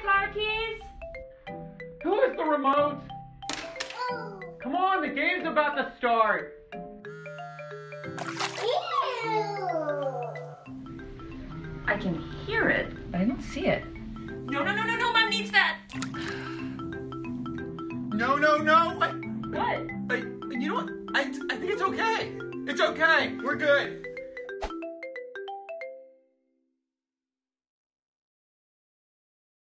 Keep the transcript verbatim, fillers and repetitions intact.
flower keys? Who has the remote? Come on, the game's about to start. I can hear it, but I don't see it. No, no, no, no, no, Mom needs that. No, no, no. What? What? I, you know what? I, I think it's okay. It's okay. We're good.